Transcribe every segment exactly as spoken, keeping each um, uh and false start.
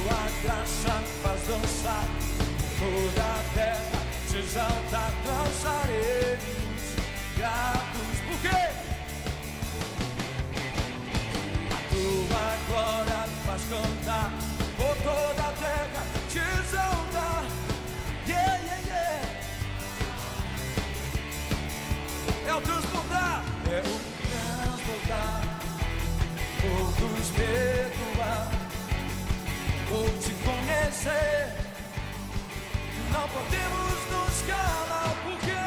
tua graça faz dançar toda a terra, te exaltar, dançaremos gratos. Por quê? A tua glória faz cantar por toda a terra, te exaltar. Yeah, yeah, yeah. É o transportar, é o transportar, por nos perdoar, por te conhecer. Não podemos nos calar, por quê?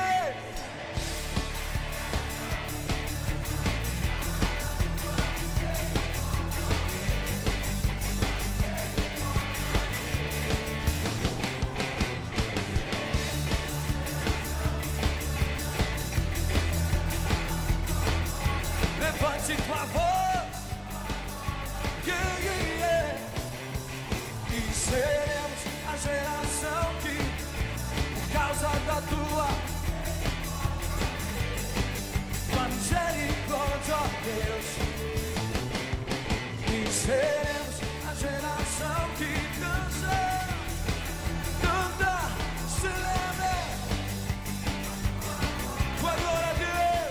Levante tua voz, yeah, yeah, yeah. E seremos a geração que, por causa da tua, tua misericórdia, ó Deus. E seremos a geração que dança, canta, celebra tua glória a Deus.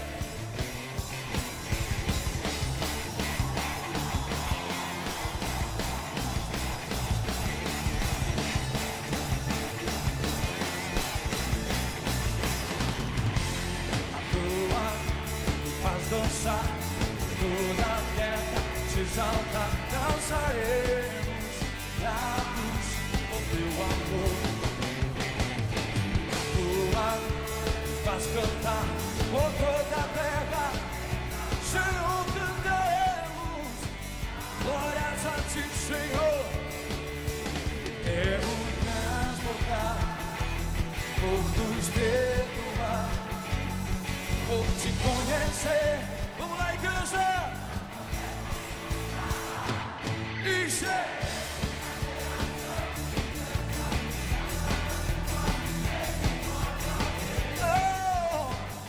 Dançar toda a terra, te exaltar, dançaremos gratos por teu amor. Tua faz cantar por toda a terra, Senhor, cantaremos glórias a ti, Senhor. Quero transportar, por nos perdoar, por te conhecer. Vamos lá, igreja! Isso! Oh!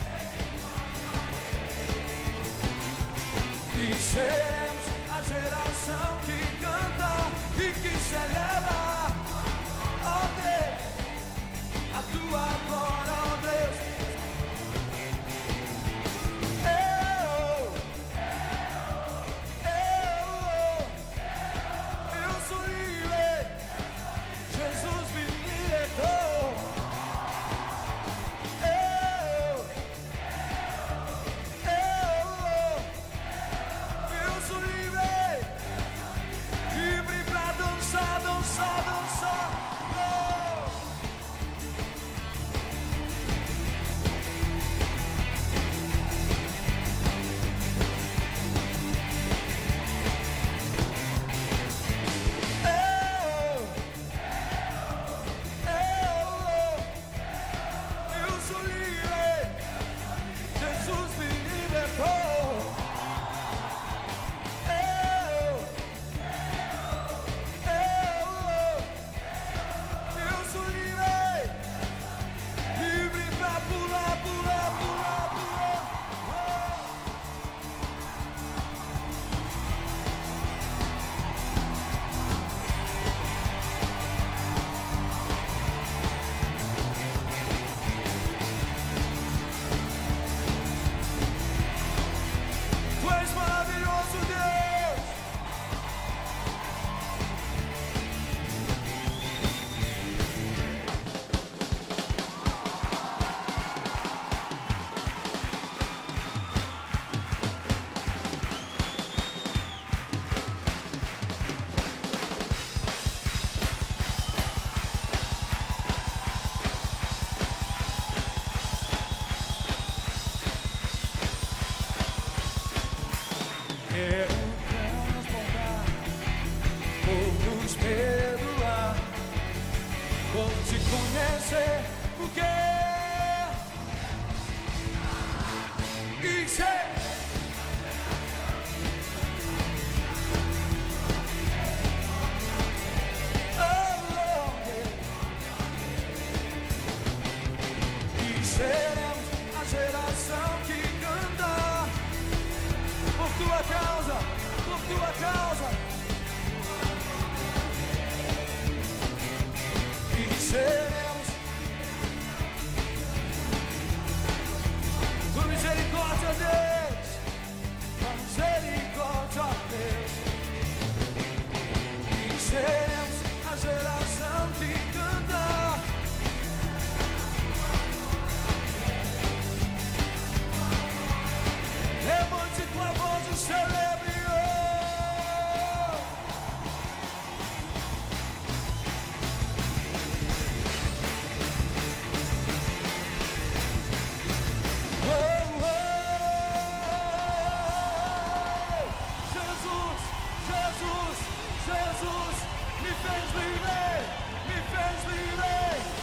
E seremos a geração que canta e que celebra, ó Deus, a tua glória, ó Deus. Quero transportar, por nos perdoar, por te conhecer, porque isso é. Oh, Lord, yeah. E seremos a geração que canta por tua causa, por tua causa. fez livre, me fez livre.